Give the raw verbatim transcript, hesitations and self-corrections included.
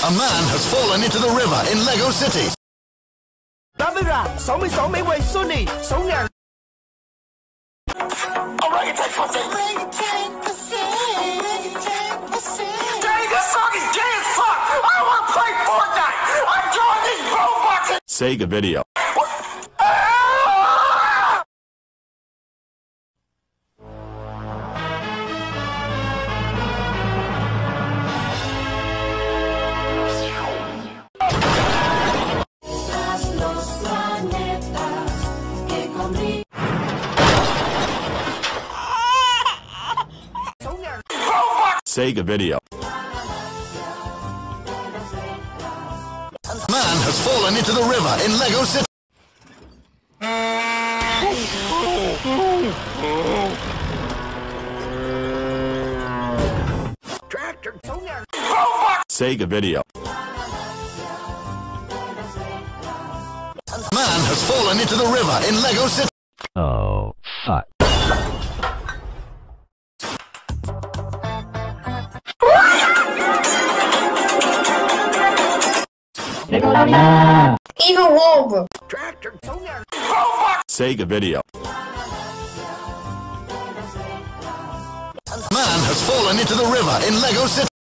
A man has fallen into the river in Lego City. Camera, sáu mươi sáu máy quay Sony, sáu ngàn. Orangutan pussy. Dang, this song is gay as fuck. I don't want to play Fortnite. I'm doing these robots. Sega video. Sega video. Man has fallen into the river in Lego City. Tractor. Sega video. Man has fallen into the river in Lego City. Oh, fuck. Evil Wolf. Tractor. Sega video. Man has fallen into the river in Lego City.